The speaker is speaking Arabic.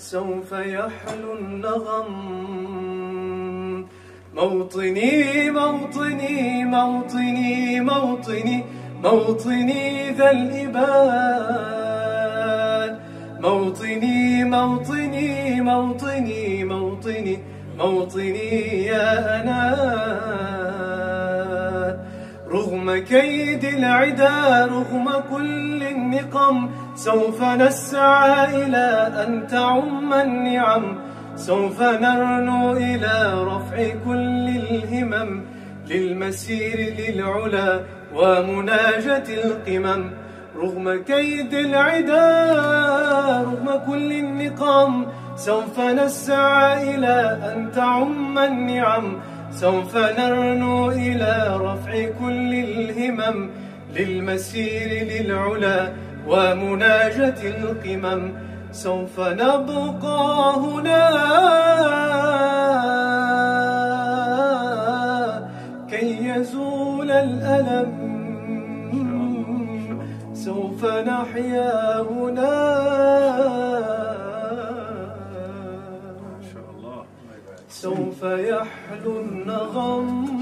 سوف يحلو النغم. موطني موطني موطني موطني موطني ذا الإبان، موطني موطني موطني موطني موطني يا أنا. رغم كيد العدا رغم كل النقم سوف نسعى إلى أن تعم النعم، سوف نرنو إلى رفع كل الهمم للمسير للعلا ومناجاة القمم. رغم كيد العدا رغم كل النقم سوف نسعى إلى أن تعم النعم، سوف نرنو إلى رفع كل الهمم للمسير للعلا ومناجاة القمم. سوف نبقى هنا كي يزول الألم، سوف نحيا هنا سوف يحلو النغم.